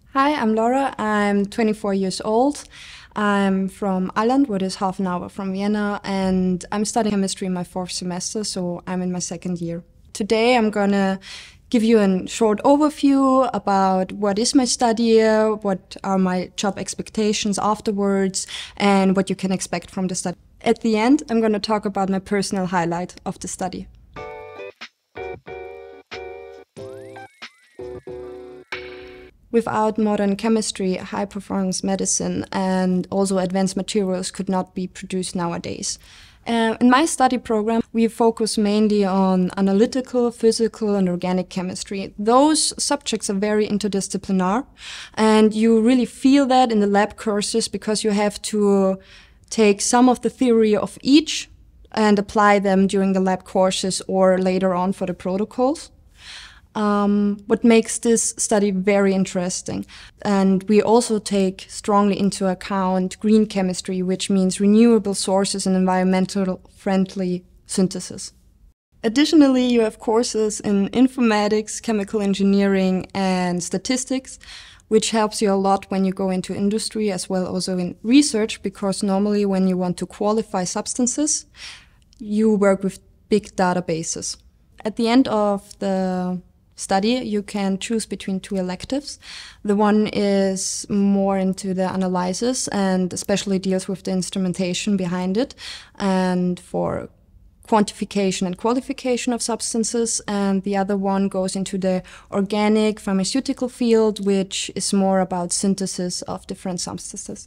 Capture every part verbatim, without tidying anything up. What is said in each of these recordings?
Hi, I'm Laura. I'm twenty-four years old. I'm from Ireland, what is half an hour from Vienna, and I'm studying chemistry in my fourth semester, so I'm in my second year. Today I'm gonna give you a short overview about what is my study, what are my job expectations afterwards, and what you can expect from the study. At the end, I'm gonna talk about my personal highlight of the study. Without modern chemistry, high-performance medicine and also advanced materials could not be produced nowadays. Uh, in my study program, we focus mainly on analytical, physical and organic chemistry. Those subjects are very interdisciplinary, and you really feel that in the lab courses because you have to take some of the theory of each and apply them during the lab courses or later on for the protocols. Um, what makes this study very interesting. And we also take strongly into account green chemistry, which means renewable sources and environmental friendly synthesis. Additionally, you have courses in informatics, chemical engineering and statistics, which helps you a lot when you go into industry as well also in research, because normally when you want to qualify substances, you work with big databases. At the end of the study, you can choose between two electives. The one is more into the analysis and especially deals with the instrumentation behind it and for quantification and qualification of substances. And the other one goes into the organic pharmaceutical field, which is more about synthesis of different substances.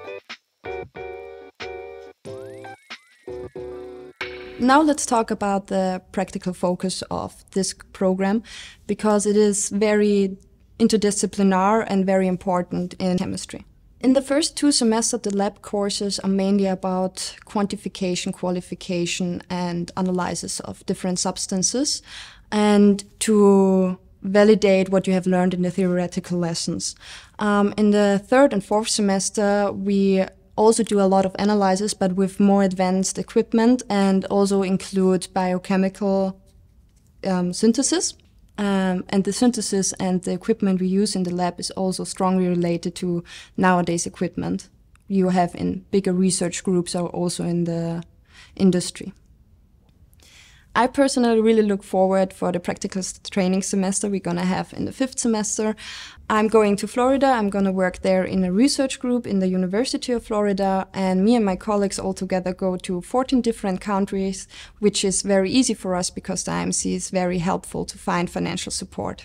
Now let's talk about the practical focus of this program, because it is very interdisciplinary and very important in chemistry. In the first two semesters, the lab courses are mainly about quantification, qualification and analysis of different substances and to validate what you have learned in the theoretical lessons. Um, in the third and fourth semester, we also do a lot of analysis, but with more advanced equipment, and also include biochemical um, synthesis. Um, and the synthesis and the equipment we use in the lab is also strongly related to nowadays equipment you have in bigger research groups or also in the industry. I personally really look forward for the practical training semester we're going to have in the fifth semester. I'm going to Florida. I'm going to work there in a research group in the University of Florida, and me and my colleagues all together go to fourteen different countries, which is very easy for us because the I M C is very helpful to find financial support.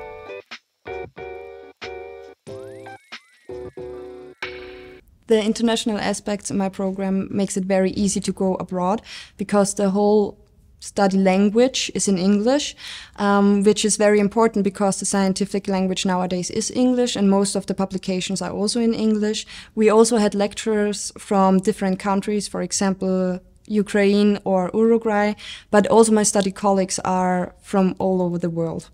The international aspects in my program makes it very easy to go abroad because the whole study language is in English, um, which is very important because the scientific language nowadays is English and most of the publications are also in English. We also had lecturers from different countries, for example, Ukraine or Uruguay, but also my study colleagues are from all over the world.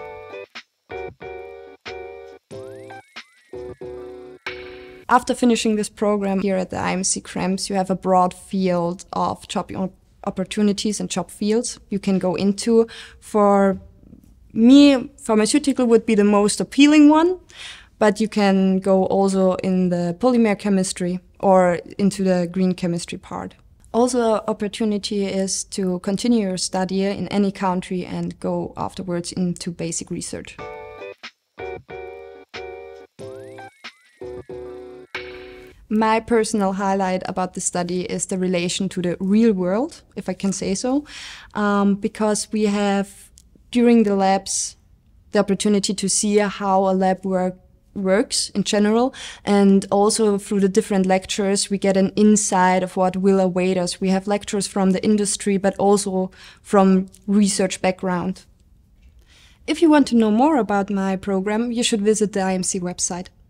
After finishing this program here at the I M C Krems, you have a broad field of job opportunities and job fields you can go into. For me, pharmaceutical would be the most appealing one, but you can go also in the polymer chemistry or into the green chemistry part. Also, opportunity is to continue your study in any country and go afterwards into basic research. My personal highlight about the study is the relation to the real world, if I can say so, um, because we have, during the labs, the opportunity to see how a lab work works in general, and also through the different lectures we get an insight of what will await us. We have lectures from the industry, but also from research background. If you want to know more about my program, you should visit the I M C website.